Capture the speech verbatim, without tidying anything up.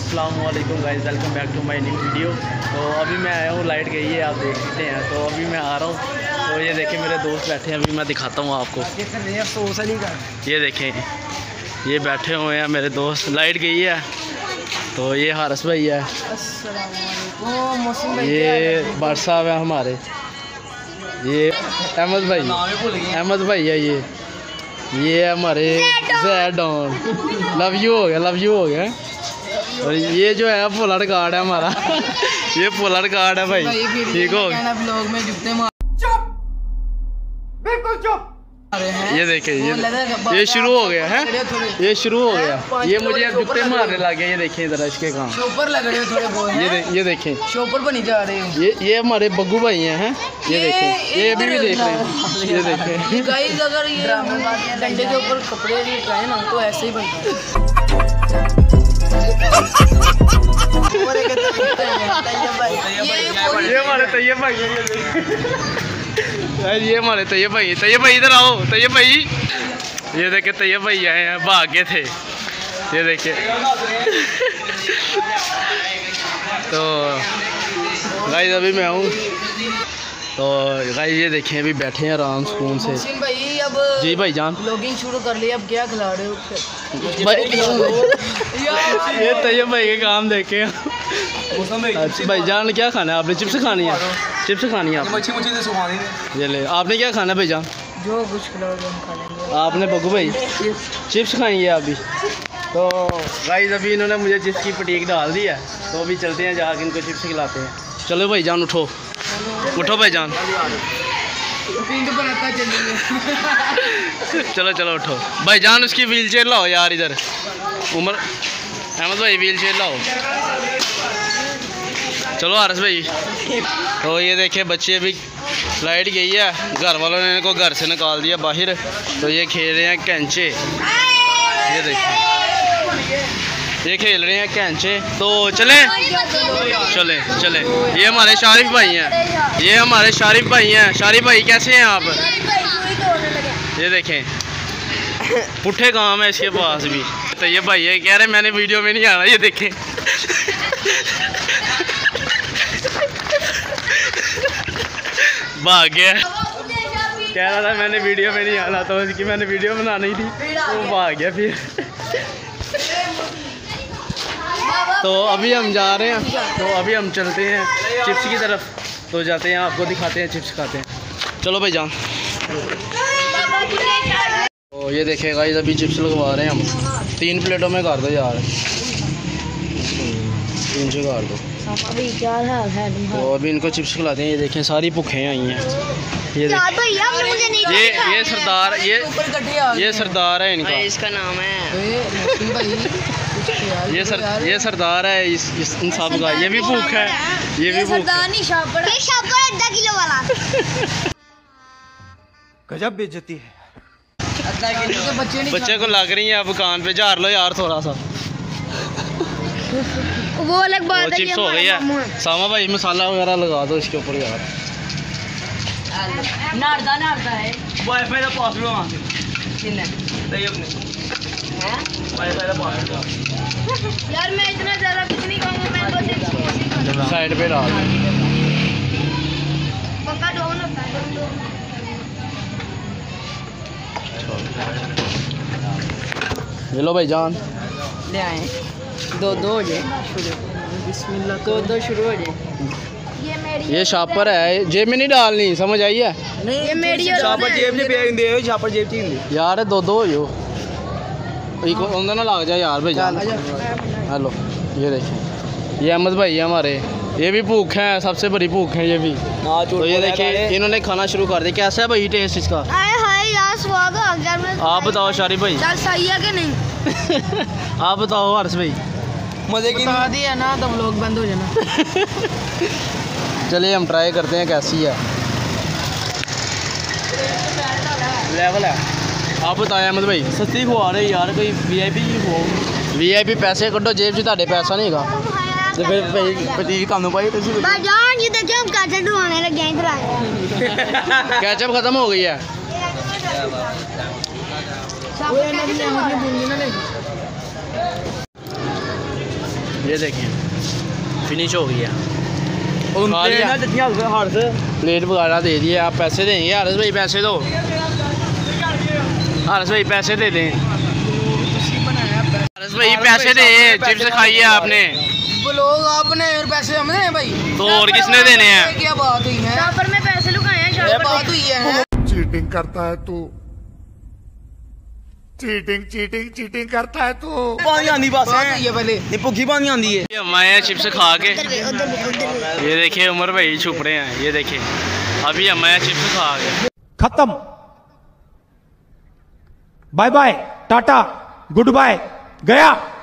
अस्सलाम वालेकुम guys, welcome back to my new video. तो अभी मैं आया हूँ, लाइट गई है, आप देख सकते हैं। तो अभी मैं आ रहा हूँ, तो ये देखें मेरे दोस्त बैठे हैं, अभी मैं दिखाता हूँ आपको। ये देखें, ये बैठे हुए हैं मेरे दोस्त, लाइट गई है। तो ये हारिस भाई है, ये बादशाह साहब है हमारे, ये अहमद भाई अहमद भाई है, ये ये हमारे ज़ैडॉन, लव यू हो गया, लव यू हो गया। और ये जो है पोलर कार्ड है हमारा ये पोलर कार्ड है भाई, ठीक हो गया। बिल्कुल चुप। ये देखे, ये ये शुरू हो गया है, ये शुरू हो गया, ये मुझे अब जुत्ते मारने लग गया। ये देखें इधर इसके काम शोपर लग रहे हो थोड़े बहुत, ये दे, ये देखें शोपर बनी जा रहे हैं। ये ये हमारे बग्गू भाई हैं, ये देखें, ये अभी भी देख रहे हैं, ये देखें गाइस। अगर ये डंडे के ऊपर कपड़े लगाए ना तो ऐसे ही बनता है। ये हमारे तैयब भाई हैं, ये हमारे तैयब भाई, तैयब भाई इधर आओ, तैयब भाई। ये देखे तैयब भाई आए हैं, भाग गए थे, ये देखे तो गाइस अभी मैं हूँ। तो गाइस ये देखें, अभी बैठे हैं आराम सुकून से। भाई अब जी भाई जान ब्लॉगिंग शुरू कर ली, अब क्या खिला रहे हो भाई? ये तैयब भाई के काम देखे। अच्छा भाई जान क्या खाना है आपने? चिप्स खानी है, चिप्स खानी है आपने? ये ले, आपने क्या खाना है भाई जान? जो कुछ खिलाओगे हम खा लेंगे। आपने बग्गू भाई चिप्स खाएंगे अभी? तो गाइस अभी इन्होंने मुझे चिप्स की पटीक डाल दी है, तो अभी चलते हैं जाकर इनको चिप्स खिलाते हैं। चलो भाई जान उठो, उठो भाई जान चलो चलो उठो भाई जान। उसकी व्हील चेयर लाओ यार इधर, उमर अहमद भाई व्हील चेयर लाओ। चलो हारिस भाई। तो ये देखे बच्चे, अभी लाइट गई है, घर वालों ने इनको घर से निकाल दिया बाहर, तो ये खेल रहे हैं कैंचे। ये देखें, ये खेल रहे हैं कैंचे। तो चले चले चले ये हमारे शारिफ भाई हैं, ये हमारे शारिफ भाई हैं। शारिफ भाई कैसे हैं आप? ये देखें पुट्ठे काम है इसके पास भी। तो ये भाई है कह रहे मैंने वीडियो में नहीं आना, ये देखें भाग गया, कह रहा था मैंने वीडियो में नहीं आना, तो इसकी मैंने वीडियो बनानी थी, तो भाग गया फिर। तो अभी हम जा रहे हैं, तो अभी हम चलते हैं चिप्स की तरफ, तो जाते हैं आपको दिखाते हैं, चिप्स खाते हैं। चलो भाई जान। तो ये देखें गाइस, अभी चिप्स लगवा रहे हैं हम, तीन प्लेटों में कर दो यार, तीन से कर दो। तो अभी इनको चिप्स खिलाते हैं। ये देखें सारी भूखें आई हैं। ये ये ये सरदार, ये ये सरदार है इनका, इसका नाम है ये सर ये सरदार है इस, इस इन सब का। ये भी भूख है, ये भी भूख है। गजब बेइज्जती है। बच्चे को लग रही है अब कान पे, झाड़ लो यार थोड़ा सा। वो अलग बात है, चिप्स हो गई है। सामा भाई मसाला वगैरह लगा दो इसके ऊपर यार। नारदा नारदा है वाईफाई का पासवर्ड मांगे किन्ने तैयब ने हैं वाईफाई का पासवर्ड यार। मैं इतना ज़्यादा कुछ नहीं कहूँगा, मैं बस एक साइड पे डाल पंखा डाउन होता है। ये लो भाई जान ले आए, दो दो हो जाए शुरू, बिस्मिल्लाह, दो दो शुरू हो जाए। ये मेरी ये शापर है, जेब में नहीं डालनी, समझ आई है? नहीं ये मेरी शापर जेब में फेंक दे, शापर जेब में यार, दो दो हो जो एक अंदर ना लग जाए यार भाई जान। हेलो ये देखें, ये अहमद भाई है हमारे, ये भी भूख है, सबसे बड़ी भूख है ये भी। तो ये देखिए इन्होंने खाना शुरू कर दिया। कैसा है भाई टेस्ट इसका? आप बताओ शारिफ भाई, सही है कि नहीं? आप बताओ हारिस भाई। मजे की बता दिया ना तो व्लॉग बंद हो जाना। चलिए हम ट्राई करते हैं कैसी है, लेवल है। आप बताएं अहमद भाई। सस्ती खुआ रहे यार, कोई वी आई पी हो, वी आई पी पैसे कड्डो जेब से, ताड़े पैसा नहीं है तो फिर पतीज कानू पाई तुम जान। ये देखिए हम कैचअप ढूंढने लगे हैं, इधर आए। कैचअप खत्म हो गई है। ये देखें फिनिश हो गया। प्लेट वगैरह दे दिए। आप पैसे देंगे हारिस भाई? पैसे दो हारिस भाई, पैसे दे दें। हारिस भाई पैसे दे, चिप्स खाइए आपने। लोग आपने और पैसे हमने हैं भाई। तो और किसने देने हैं? क्या बात हुई है? शॉपर में पैसे लुकाए हैं। ये बात हुई है। चीटिंग करता है तू, चीटिंग चीटिंग चीटिंग करता है तू। पानी आंदी बस है ये पहले ये भुखी पानी आंदी है। मैं चिप्स खा के ये देखिए उमर भाई छुप रहे हैं। ये देखिए अभी मैं चिप्स खा के खत्म। Bye bye tata goodbye गया।